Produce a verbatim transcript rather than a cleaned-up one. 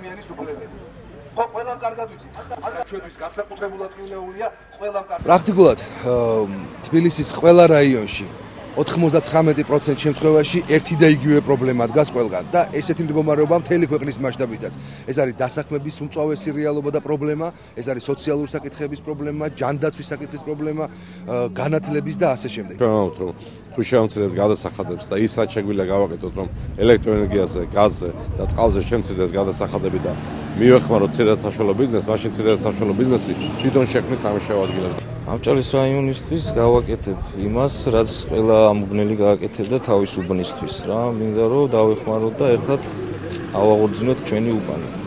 ადამიანის უფლებები. ხო, ყველამ კარგად ვიცით. ჩვენთვის განსაკუთრებულად მიუნეულია ყველამ კარგად. პრაქტიკულად თბილისის ყველა რაიონში ოთხმოცდათხრამეტი პროცენტი შემთხვევაში ერთი და იგივე პრობლემა დგას ყველგან და ესეთი მდგომარეობა მთელი ქვეყნის მასშტაბითაც. ეს არის დასაქმების უმწვავესი რეალობა და პრობლემა, ეს არის სოციალური საკითხების პრობლემა, ჯანდაცვის საკითხის პრობლემა, განათლების და ასე შემდეგ. ვთქვამთ, რომ თუ შევამცირებთ გადასახადებს და ის რაც შეგვიძლია გავაკეთოთ, რომ ელექტროენერგიაზე, გაზზე და წყალზე შემცირდეს გადასახადები და მივეხმაროთ ცირადსაშუალო ბიზნესს, მაშინ ცირადსაშუალო ბიზნესი თვითონ შექმნის სამუშაო ადგილებს. ავჭალის რაიონისთვის გავაკეთებ იმას, რაც ყველა ამობნელი გააკეთებდა თავის უბნისთვის რა. მინდა რომ დავეხმაროთ და ერთად ავაღორძინოთ ჩვენი უბანი.